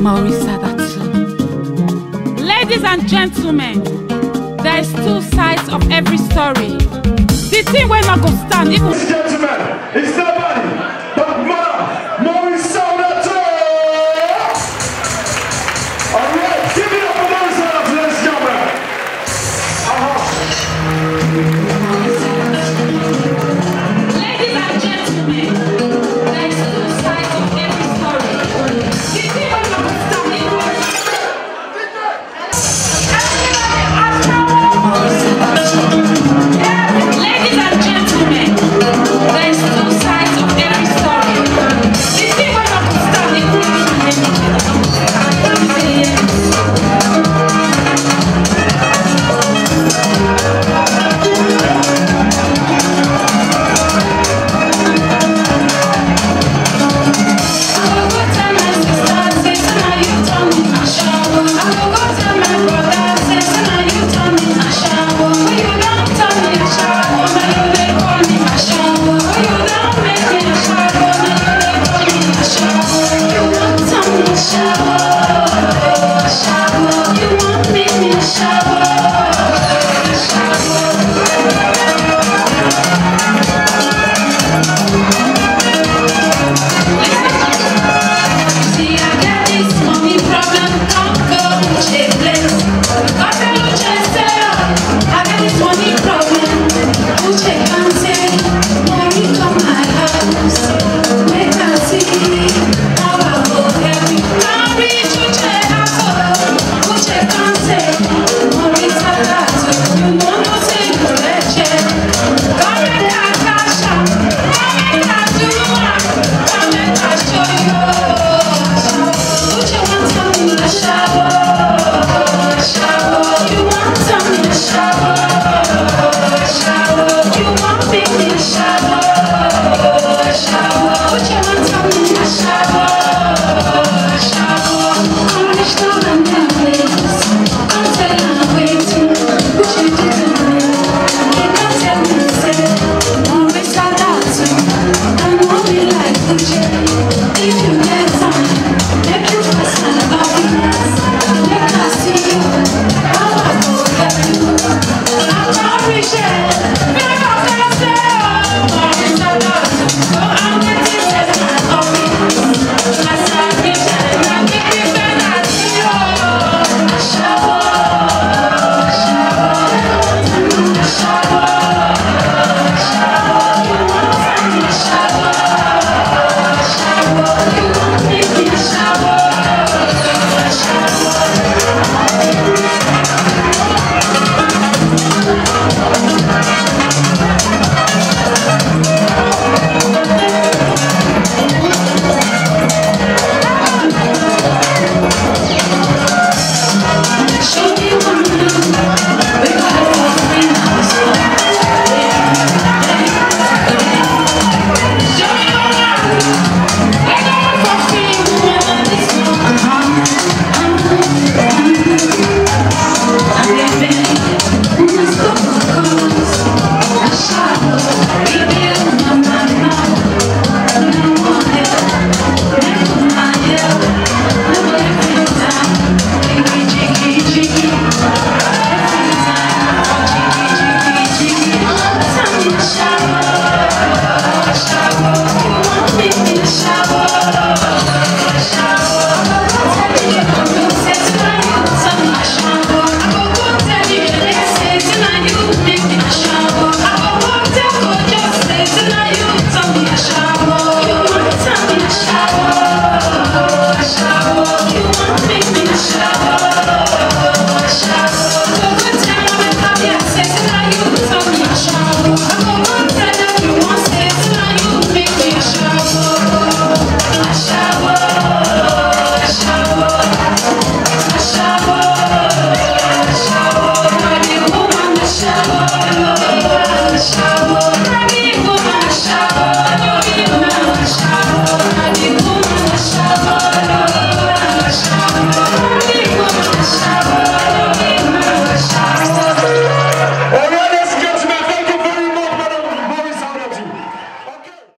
Maurice Adatu. Ladies and gentlemen, there is two sides of every story. The thing we're not gonna stand even. Ladies and gentlemen, it's nobody but Maurice Adatu. Alright, give it up for Maurice Adatu, ladies and gentlemen. Ladies and gentlemen, there is two sides of every story. The thing we're not gonna stand even. Ladies and gentlemen, there is two sides of every story. The thing we're not gonna stand even. You